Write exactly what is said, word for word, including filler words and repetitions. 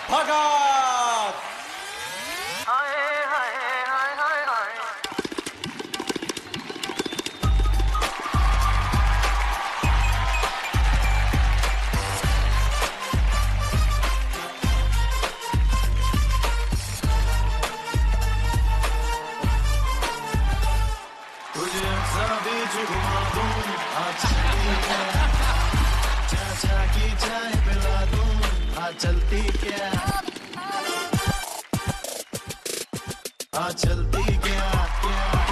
भगत। तुझे अक्सर बीच घुमा दूं, आज चलती क्या, चाचा की चाय पिला दूं, आज चलती क्या, आज चलती क्या, क्या